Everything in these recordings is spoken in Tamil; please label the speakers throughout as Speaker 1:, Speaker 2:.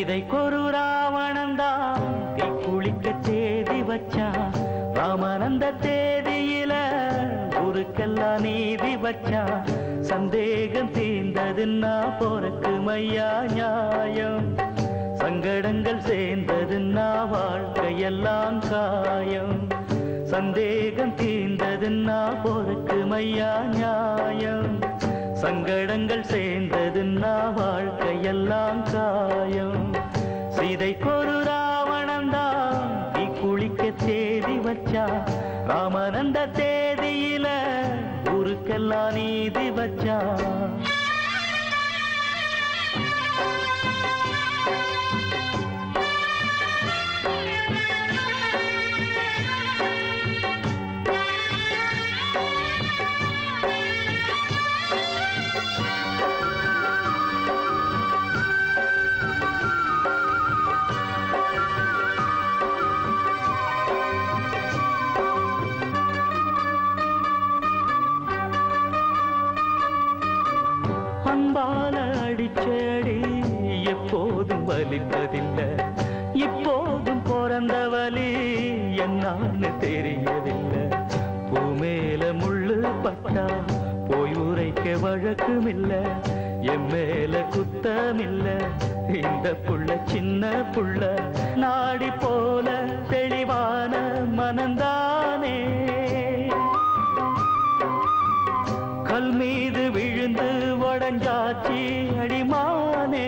Speaker 1: சீதைக்கொரு ராவணந்தான் குளிக்க தேதி வச்சான். ராமன் அந்த தேதியில ஊருக்கெல்லாம் நீதி வச்சான். சந்தேகம் தீர்ந்ததுன்னா போருக்கு மையா நியாயம். சங்கடங்கள் சேர்ந்ததுன்னா வாழ்க்கையெல்லாம் காயம். சந்தேகம் தீர்ந்ததுன்னா போருக்கு மையா நியாயம். சங்கடங்கள் சேர்ந்ததுன்னா வாழ்க்கையெல்லாம் காயம். சீதைக்கொரு ராவணந்தான் குளிக்க தேதி வச்சா. ராமன் அந்த தேதியில ஊருக்கெல்லாம் நீதி வச்சா. அன்பால அடிச்சடி எப்போதும் வலிப்பதில்லை. இப்போதும் பிறந்த வலி என்னான்னு தெரியவில்லை. பூமேல முள்ளு பட்டா போய் உரைக்க வழக்குமில்ல. என் மேல குத்தமில்ல. இந்த புள்ள சின்ன புள்ள நாடி போல தெளிவான மனந்தானே. கல் மீது விழுந்து உடஞ்சாச்சி அடிமானே.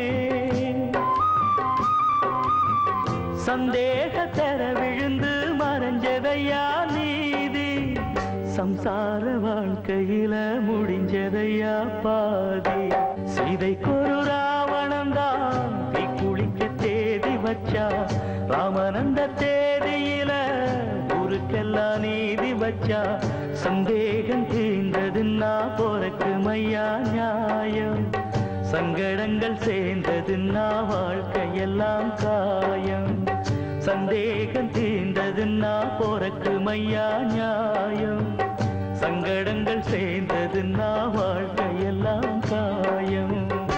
Speaker 1: சந்தேகத்தர விழுந்து மறைஞ்சதையா நீதி. சம்சார வாழ்க்கையில முடிஞ்சதையா பாதி. சீதைக்கொரு ராவணந்தான் குளிக்க தேதி வச்சா. ராமன் அந்த தேதியில ஊருக்கெல்லாம் நீதி வச்சா. சந்தேகம் தீர்ந்ததுன்னா போருக்கு மையா நியாயம். சங்கடங்கள் சேர்ந்ததுன்னா வாழ்க்கையெல்லாம் காயம். சந்தேகம் தீர்ந்ததுன்னா போருக்கு மையா நியாயம். சங்கடங்கள் சேர்ந்ததுன்னா வாழ்க்கையெல்லாம் காயம்.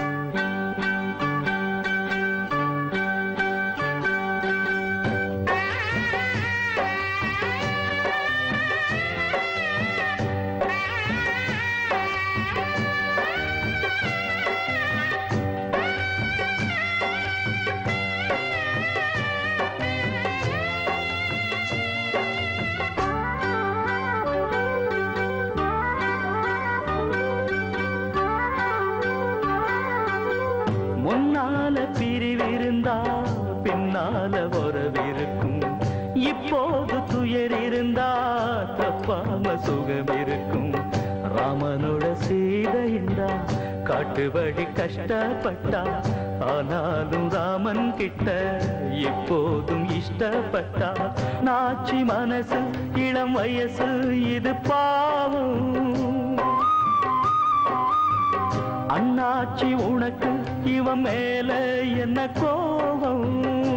Speaker 1: முன்னால பிரிவிருந்தா பின்னால உறவிருக்கும். இப்போது துயர் இருந்தா தப்பாம சுகம் இருக்கும். ராமனோட சீதையின்றா காட்டுபடி கஷ்டப்பட்டா. ஆனாலும் ராமன் கிட்ட இப்போதும் இஷ்டப்பட்டா. நாச்சி மனசு இளம் வயசு இது பாவம். அண்ணாச்சி உனக்கு இவன் மேல என்ன கோபம்.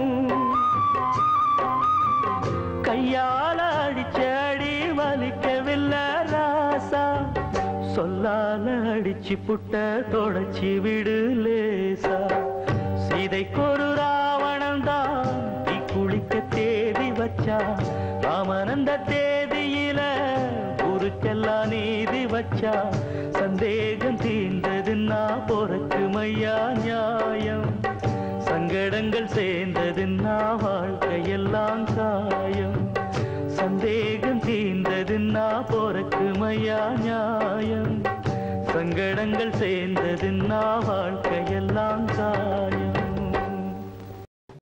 Speaker 1: கையால அடிச்சடி வலிக்கவில்லை ராசா. சொல்லால அடிச்சு புட்ட தொடச்சி விடு லேசா. சீதைக்கொரு ராவணந்தான் குளிக்க தேதி வச்சா. ராமன் அந்த தேதியில ஊருக்கெல்லாம் நீதி வச்சா. சந்தேகம் தீர்ந்ததுன்னா போருக்கு மையா நியாயம். சங்கடங்கள் சேர்ந்ததுன்னா வாழ்க்கையெல்லாம் காயம். சந்தேகம் தீர்ந்ததுன்னா போருக்கு மையா நியாயம். சங்கடங்கள் சேர்ந்ததுன்னா வாழ்க்கையெல்லாம் காயம்.